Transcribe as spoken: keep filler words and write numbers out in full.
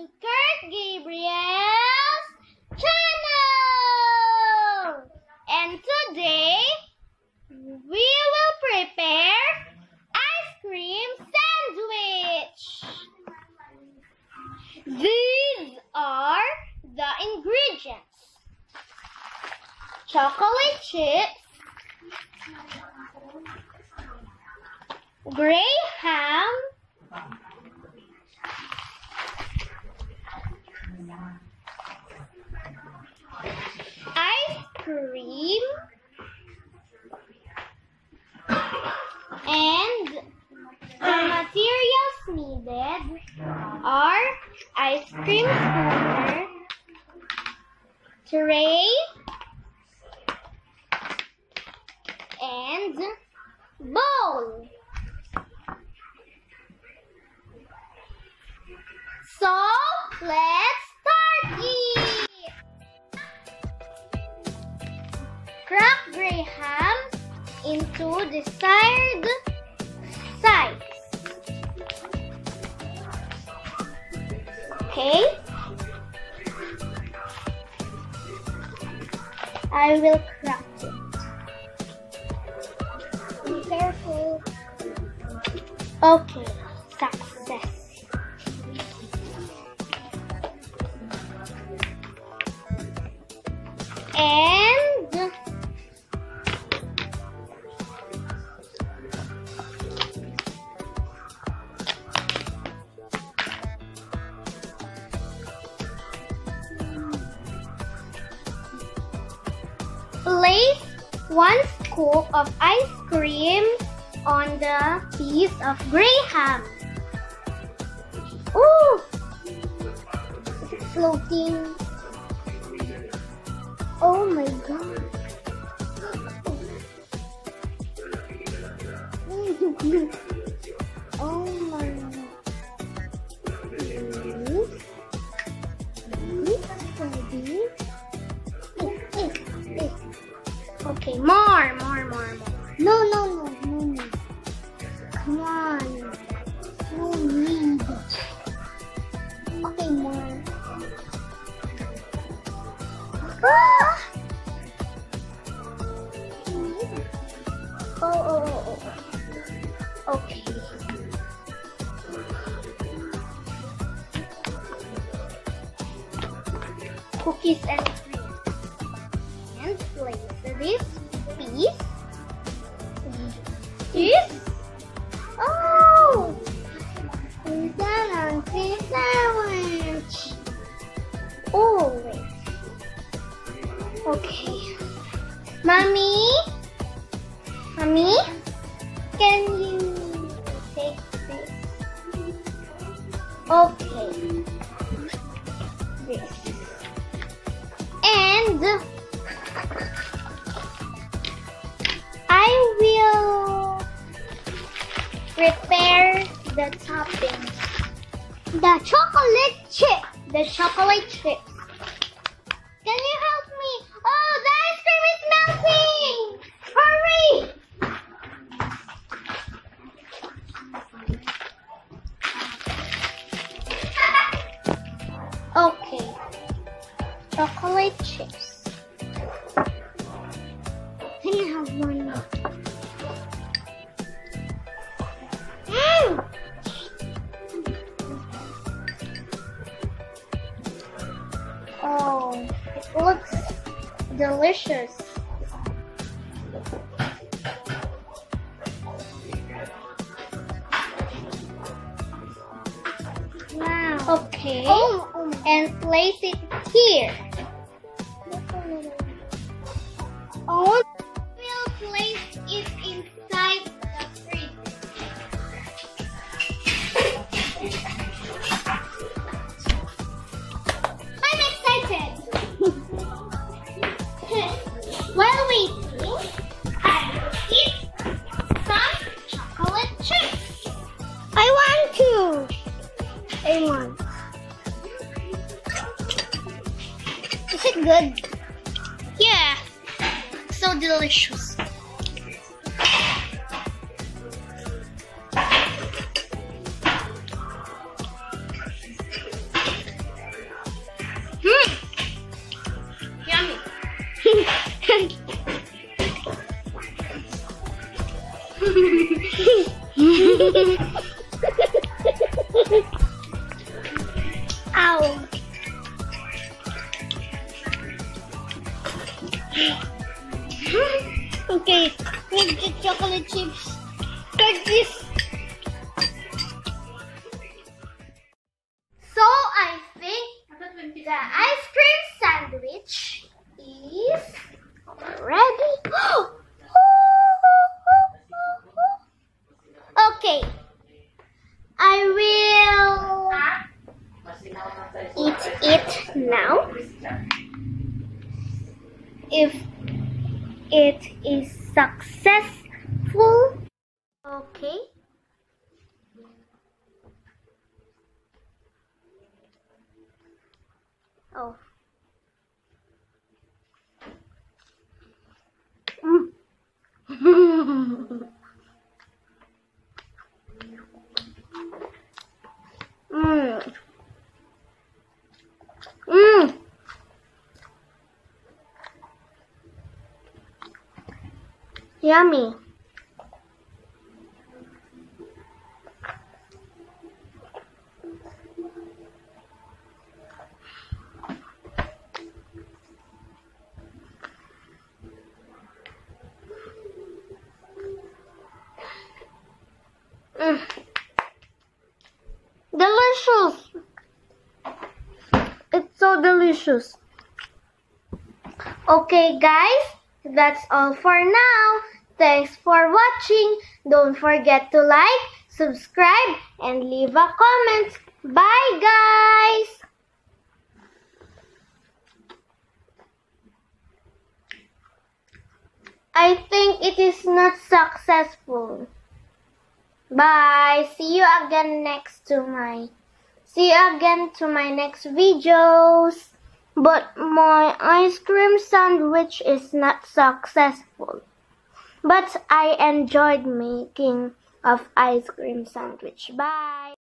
to Kurt Gabriel's channel! And today, we will prepare ice cream sandwich. These are the ingredients: chocolate chips, gray ham, ice cream, and the materials needed are ice cream cooler, tray, and bowl. So, let's start it! Crack gray ham into desired size. Okay? I will crack it. Be careful. Okay, success. And place one scoop of ice cream on the piece of gray ham. Ooh! It's floating. Oh my god. Oh my god. Okay, more, more, more, more. No, no, no, no need. Come on. No need. Okay, more. Ah! Oh, oh, oh, oh. Okay. Cookies and cream. And place this piece. This. Oh! It's an ice sandwich. Oh, wait. Okay. Mommy? Mommy? Can you take this? Okay. This. And I will prepare the topping. The chocolate chip. The chocolate chips. Can you help me? Oh, the ice cream is melting! Hurry! Okay. Chocolate chips. Can you have one more? Mm! Oh, it looks delicious. Wow. Okay. Oh, oh. And place it here. Oh, we'll place it inside the fridge. I'm excited. While waiting, I will eat some chocolate chips. I want to. I want. Is it good? Yeah. So delicious. Ow. Okay, with the chocolate chips. Cut this. So I think the ice cream sandwich is ready. Okay, I will eat it now. If it is successful, okay. Oh. Mm. mm. Mm. Yummy. Mm. Delicious. It's so delicious. Okay guys, that's all for now. Thanks for watching. Don't forget to like, subscribe, and leave a comment. Bye guys! I think it is not successful. Bye. See you again next to my See you again to my next videos. But my ice cream sandwich is not successful. But I enjoyed making of ice cream sandwich. Bye.